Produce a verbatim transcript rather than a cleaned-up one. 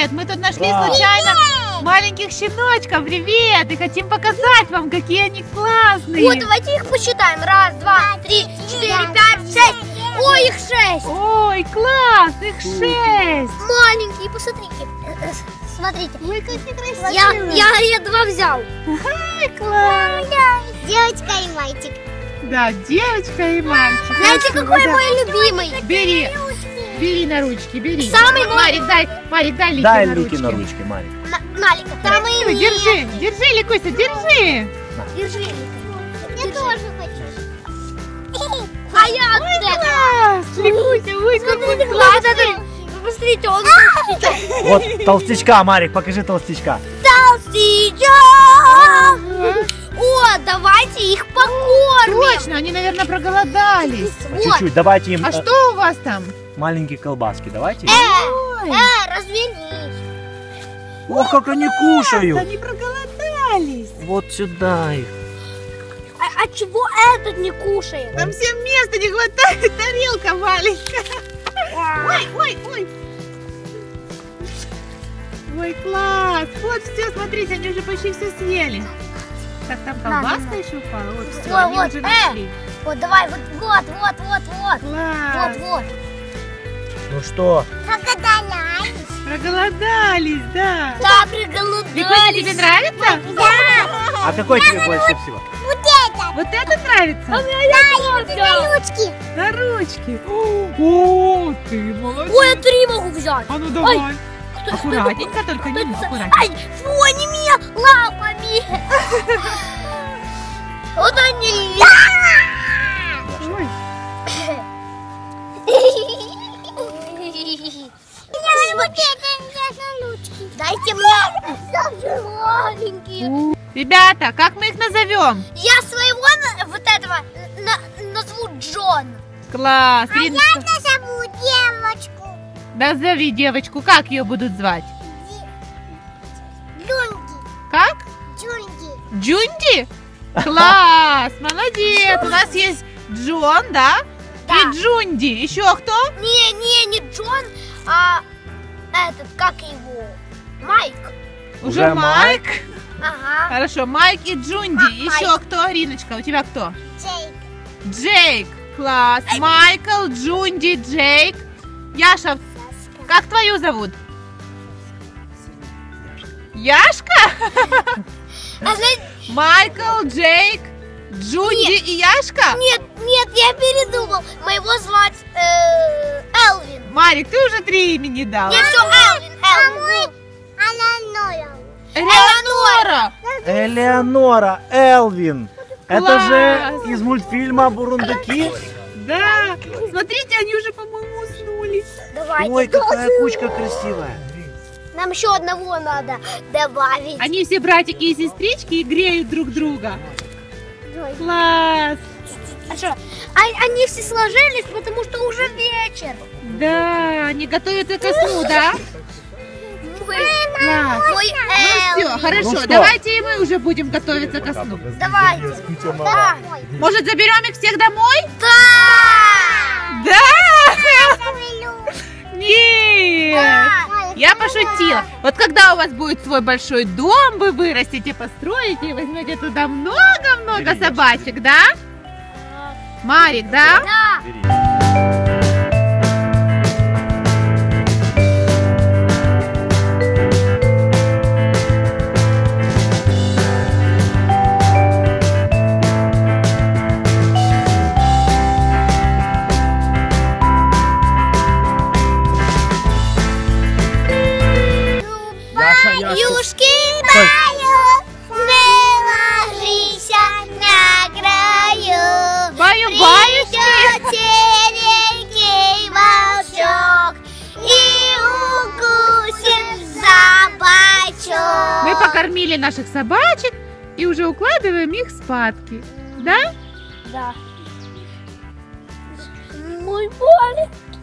привет! Мы тут нашли да. случайно маленьких щеночков. Привет! И хотим показать вам, какие они классные. Вот, давайте их посчитаем. Раз, два, три, четыре, пять, шесть. Ой, их шесть. Ой, класс, их шесть. Маленькие, посмотрите. Смотрите. Ой, какие красивые. Я, я, я два взял. Ай, класс. Девочка и мальчик. Да, девочка и мальчик. Знаете, какой да. мой любимый? Бери. Бери на ручки, бери. Самый Марик, дай, Марик, дай Лике дай на Лике ручки. на ручки, Марик. Малика. Самый держи, держи, Ликуся, держи. Держи, Лика. Я тоже хочу. А я ой, класс. Ликуся, ой, какой классный. Посмотрите, он толстячок. Вот толстячка, Марик, покажи толстячка. Толстячок. О, давайте их покормим. Точно, они, наверное, проголодались. Вот. Чуть-чуть, давайте им... А э, что у вас там? Маленькие колбаски, давайте. Э, э, развернись. Ох, как они кушают. Они проголодались. Вот сюда их. А, а чего этот не кушает? Там всем места не хватает, тарелка маленькая. Ой, ой, ой. Ой, класс. Вот все, смотрите, они уже почти все съели. Так, там колбаска да, еще упала. Вот, все, вот, они вот, уже э, нашли. Вот, давай, вот, вот, вот, вот, вот. Класс. Вот, вот. Ну что? Проголодались. Проголодались, да. Да, проголодались. Ликуся, тебе нравится? Да. А какой тебе больше всего? Вот это. Вот это нравится? А да, на ручки. На ручки. О, ты молодец. Ой, я три могу взять. А ну давай. Ай. Аккуратненько, только не аккуратненько. Ай, фу, они меня лапами. Вот они. Ой. Дайте мне маленькие. Ребята, как мы их назовем? Я своего вот этого назову Джон. Класс. А Риночка. я назову девочку. Назови девочку, как ее будут звать? Джунди. Как? Джунди. Джунди? Класс, молодец. У нас есть Джон, да? Да. И Джунди. Еще кто? Не, не, не Джон, а этот, как его? Майк. Уже, Уже Майк? Майк? Ага. Хорошо, Майк и Джунди. А, Еще Майк. кто? Риночка, у тебя кто? Джейк. Джейк. Класс. Ай. Майкл, Джунди, Джейк. Яша, как твою зовут? Яшка? А знаете, Майкл, Джейк, Джунди Нет. и Яшка? нет, нет, я передумал. Моего звать э, Элвин. Марик, ты уже три имени дал. Нет, все, Элвин, Элвин. Элеонора. Элеонора. Элеонора, Элвин. Это Класс. же из мультфильма «Бурундуки». Да. Смотрите, они уже, по-моему, уснули. Давайте. Ой, какая кучка красивая. Нам еще одного надо добавить. Они все братики и сестрички и греют друг друга. Класс. А что? А, они все сложились, потому что уже вечер. Да, они готовятся ко сну, да? Мой, Класс. мой Ну все, Элвин. хорошо, Ну что? давайте и мы уже будем готовиться ко сну. Давайте. Да. Может, заберем их всех домой? Да. Да? Нет. Я пошутила. Вот когда у вас будет свой большой дом, вы вырастете, построите и возьмете туда много-много собачек, да? Марик, да? Да. Яша, Яшка. Юшки баю, не ложися на краю. Баю-баюшки. Придет серенький волчок и укусит за бочок. Мы покормили наших собачек и уже укладываем их спадки. Да? Да. Мой маленький.